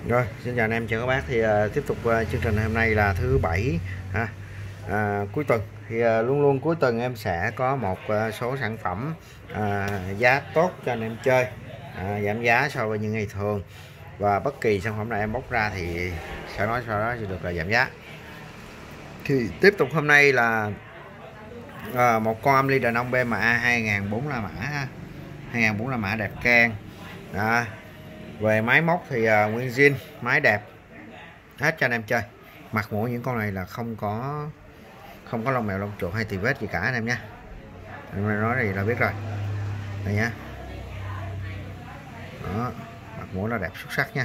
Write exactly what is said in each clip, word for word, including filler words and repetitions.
Rồi, xin chào anh em, chào các bác. Thì uh, tiếp tục uh, chương trình hôm nay là thứ bảy ha. À, cuối tuần thì uh, luôn luôn cuối tuần em sẽ có một uh, số sản phẩm uh, giá tốt cho anh em chơi, uh, giảm giá so với những ngày thường, và bất kỳ sản phẩm nào em bóc ra thì sẽ nói sau đó được là giảm giá. Thì tiếp tục hôm nay là uh, một con âm ly đàn ông bê em a hai nghìn bốn trăm la mã ha. hai nghìn bốn trăm la mã đẹp can. Đó. Về máy móc thì uh, nguyên zin, máy đẹp hết cho anh em chơi. Mặt mũi những con này là không có không có lông mèo lông chuột hay tì vết gì cả anh em nhé. Em nói gì là biết rồi đây nhá. Đó, mặt mũi là đẹp xuất sắc nha.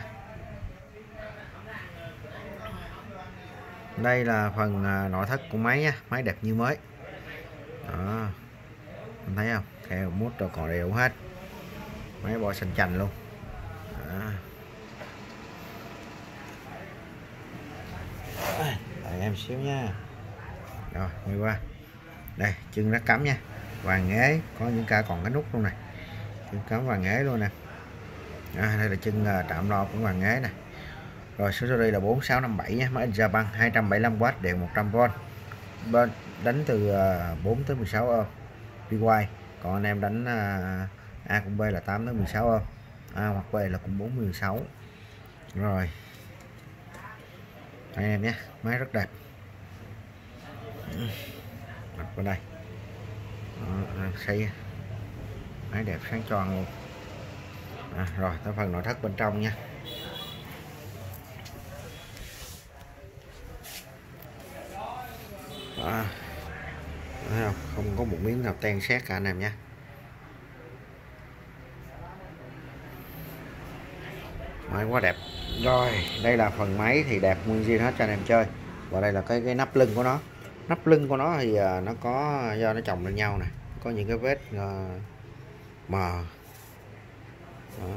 Đây là phần uh, nội thất của máy nha, máy đẹp như mới. Đó, anh thấy không, keo mút rồi còn đều hết, máy bo xanh chành luôn. Đó. Đợi em xíu nha. Rồi đi qua đây, chân nó cắm nha, vàng ghế, có những ca còn cái nút luôn này, chân cắm vàng ghế luôn nè. À, đây là chân uh, trạm lo của vàng ghế này. Rồi số series là bốn sáu năm bảy nhé, máy in Japan, hai trăm bảy mươi lăm oát, điện một trăm vôn, bên đánh từ uh, bốn tới mười sáu ohm pê i, còn anh em đánh uh, A cùng B là tám tới mười sáu ohm, A hoặc B là cũng bốn mươi sáu. Rồi đây em nhé, máy rất đẹp. Đặt vào đây. Đó, xây máy đẹp sáng tròn luôn. À, rồi tới phần nội thất bên trong nha. Đó. Thấy không? Không có một miếng nào ten sét cả anh em nhé. Máy quá đẹp. Rồi đây là phần máy thì đẹp nguyên zin hết cho anh em chơi. Và đây là cái cái nắp lưng của nó. Nắp lưng của nó thì uh, nó có do nó chồng lên nhau nè, có những cái vết uh, mờ. Đó.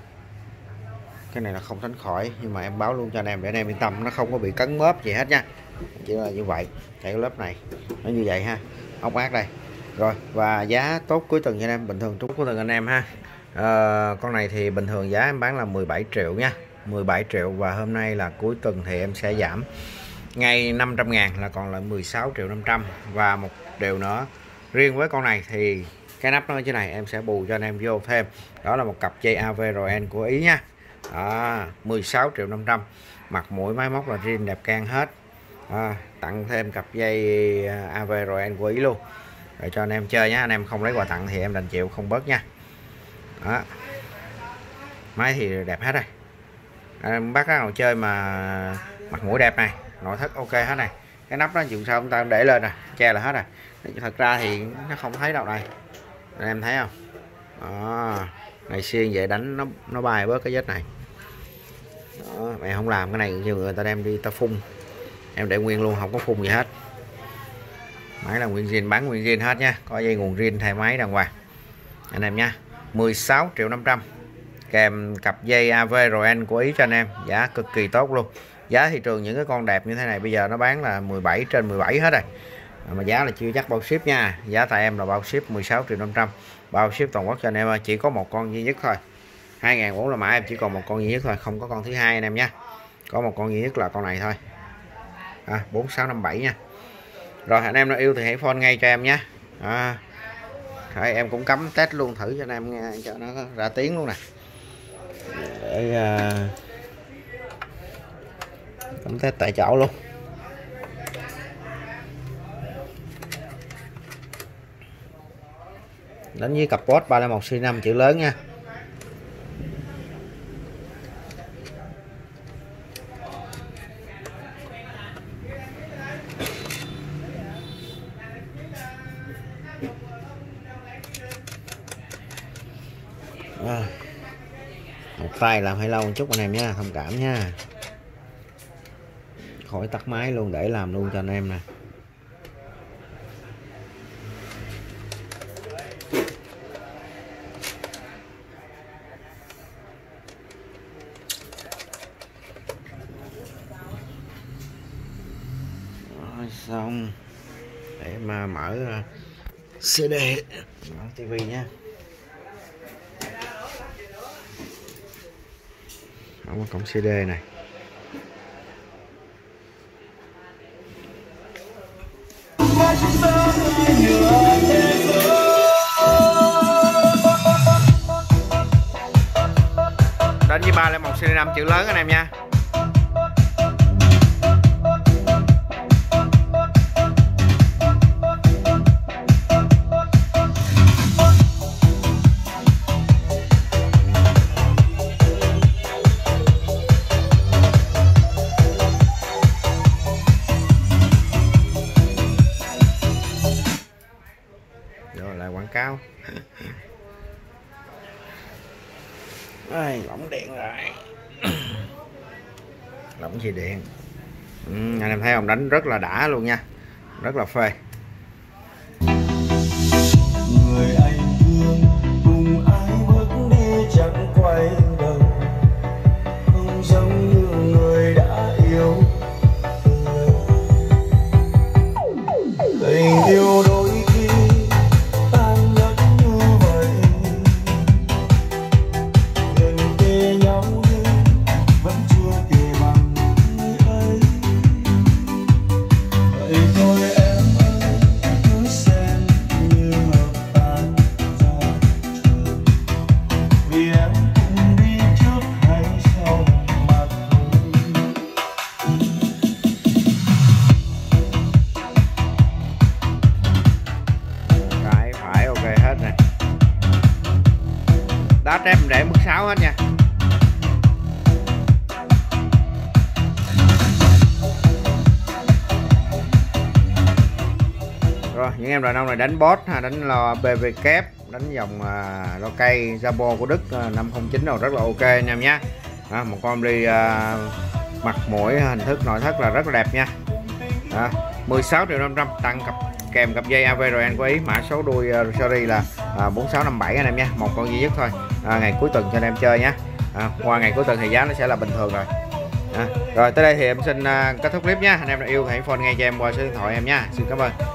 Cái này là không tránh khỏi, nhưng mà em báo luôn cho anh em để anh em yên tâm, nó không có bị cấn mớp gì hết nha, chỉ là như vậy. Cái lớp này nó như vậy ha, ốc ác đây. Rồi và giá tốt cuối tuần cho anh em, bình thường trúng cuối tuần anh em ha. À, con này thì bình thường giá em bán là mười bảy triệu nha, mười bảy triệu, và hôm nay là cuối tuần thì em sẽ giảm ngay năm trăm ngàn là còn là mười sáu triệu năm trăm. Và một điều nữa, riêng với con này thì cái nắp nó như thế này em sẽ bù cho anh em vô thêm, đó là một cặp dây a vê rờ en của Ý nha. Đó, mười sáu triệu năm trăm, mặt mũi máy móc là zin đẹp can hết. À, tặng thêm cặp dây a vê rờ en của Ý luôn để cho anh em chơi nhé. Anh em không lấy quà tặng thì em đành chịu không bớt nha. Đó. Máy thì đẹp hết rồi. Em bắt nào chơi mà mặt mũi đẹp này, nội thất ok hết này. Cái nắp nó dùng sao chúng ta để lên nè, che là hết rồi. Thật ra thì nó không thấy đâu đây, anh em thấy không? Đó. Này xiên vậy đánh nó nó bay bớt cái vết này. Đó, mày không làm cái này nhiều người ta đem đi ta phun, em để nguyên luôn, không có phun gì hết. Máy là nguyên zin, bán nguyên zin hết nha, có dây nguồn zin thay máy đàng hoàng anh em nha. Mười sáu triệu năm trăm kèm cặp dây a vê rờ en của Ý cho anh em, giá cực kỳ tốt luôn. Giá thị trường những cái con đẹp như thế này bây giờ nó bán là mười bảy trên mười bảy hết rồi, mà giá là chưa chắc bao ship nha. Giá tại em là bao ship mười sáu triệu năm trăm, bao ship toàn quốc cho anh em. Chỉ có một con duy nhất thôi, hai nghìn bốn trăm la mã em chỉ còn một con duy nhất thôi, không có con thứ hai anh em nhé, có một con duy nhất là con này thôi. À, bốn sáu năm bảy nha. Rồi anh em nào yêu thì hãy phone ngay cho em nhé. À, rồi em cũng cắm test luôn thử cho anh em nghe cho nó ra tiếng luôn nè, để uh, cắm test tại chỗ luôn. Đánh với cặp post ba không một xê năm chữ lớn nha. À, một tay làm hơi lâu một chút anh em nha, thông cảm nha, khỏi tắt máy luôn để làm luôn cho anh em nè. Rồi xong để mà mở xê đê, mở tivi nha. Có một cổng xê đê này. Đến với ba lẻ một xê đê năm chữ lớn anh em nha. Rồi lại quảng cáo. Ai, lỏng điện rồi. Lỏng gì điện. Ừ, anh em thấy ông đánh rất là đã luôn nha, rất là phê. Người anh thương cùng ai bước đi chẳng quay đầu, không giống như người đã yêu. Tình yêu đôi khi tan nhẫn như vậy, nhìn kề nhau nhưng vẫn chưa kề bằng người ấy. Vậy thôi em ơi, cứ xem như hợp tan ra trời, vì em cũng đi trước hay sau mà thôi. Trái phải ok hết nè. Đá trép để mức sáu hết nha. Rồi những em đàn ông này đánh boss ha, đánh lo bê vê kép, đánh dòng uh, lo cây Zabo của Đức uh, năm không chín rồi, rất là ok anh em nhé. À, một con đi uh, mặt mũi hình thức nội thất là rất là đẹp nha. À, mười sáu triệu năm trăm tăng cặp kèm cặp dây a vê rờ en của Ý, mã số đuôi uh, series là uh, bốn sáu năm bảy anh em nhé, một con duy nhất thôi. À, ngày cuối tuần cho anh em chơi nhé. À, qua ngày cuối tuần thì giá nó sẽ là bình thường rồi. À, rồi tới đây thì em xin uh, kết thúc clip nha. Anh em đã yêu hãy phone ngay cho em qua số điện thoại em nha. Xin cảm ơn.